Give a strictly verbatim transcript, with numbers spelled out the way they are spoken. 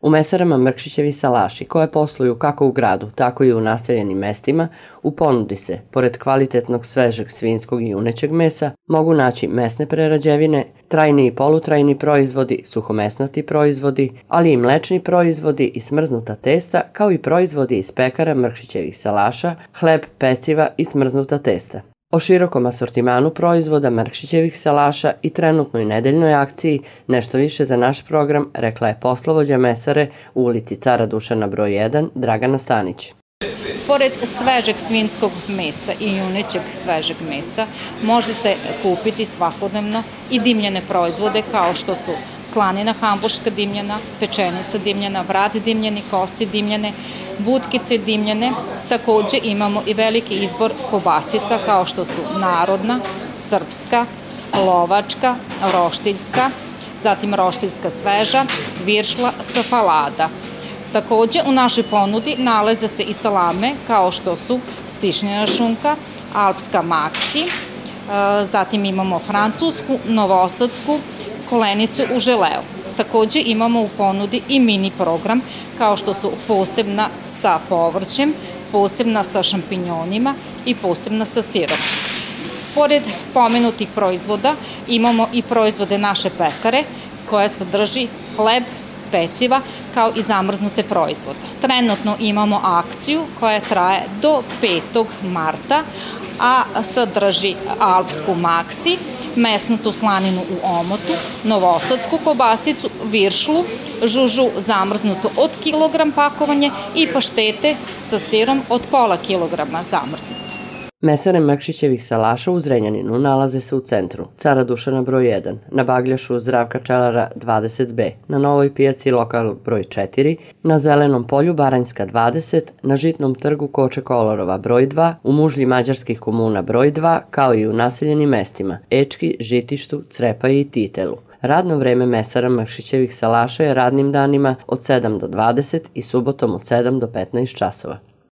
U mesarama Mrkšićevi salaši, koje posluju kako u gradu, tako i u naseljenim mestima, u ponudi se, pored kvalitetnog svežeg svinjskog i junećeg mesa, mogu naći mesne prerađevine, trajni i polutrajni proizvodi, suhomesnati proizvodi, ali i mlečni proizvodi i smrznuta testa, kao i proizvodi iz pekara Mrkšićevih salaša, hleb, peciva i smrznuta testa. O širokom asortimanu proizvoda Mrkšićevih salaša i trenutnoj nedeljnoj akciji nešto više za naš program rekla je poslovođa mesare u ulici Cara Dušana broj jedan Dragana Stanić. Pored svežeg svinjskog mesa i junećeg svežeg mesa možete kupiti svakodnevno i dimljene proizvode kao što su slanina hamburška dimljena, pečenica dimljena, vrat dimljeni, kosti dimljene, butkice dimljene. Takođe imamo i veliki izbor kobasica kao što su narodna, srpska, lovačka, roštiljska, zatim roštiljska sveža, viršla sa falada. Takođe u našoj ponudi nalaze se i salame kao što su stišnjena šunka, alpska maksi, zatim imamo francusku, novosadsku, kolenicu u želeu. Takođe imamo u ponudi i mini program kao što su posebna sa povrćem, posebna sa šampinjonima i posebna sa sirom. Pored pomenutih proizvoda imamo i proizvode naše pekare koja sadrži hleb, peciva kao i zamrznute proizvode. Trenutno imamo akciju koja traje do petog marta, a sadrži alpsku maksi, mesnatu slaninu u omotu, novosadsku kobasicu, viršlu, žužu zamrznutu od kilogram pakovanje i paštete sa sirom od pola kilograma zamrznute. Mesare Mrkšićevih salaša u Zrenjaninu nalaze se u centru Cara Dušana broj jedan, na Bagljašu Zdravka Čelara dvadeset B, na Novoj pijaci lokal broj četiri, na Zelenom polju Baranjska dvadeset, na Žitnom trgu Koče Kolorova broj dva, u Mužlji mađarskih komuna broj dva, kao i u naseljenim mestima Ečki, Žitištu, Crepaji i Titelu. Radno vreme mesara Mrkšićevih salaša je radnim danima od sedam do dvadeset i subotom od sedam do petnaest časova.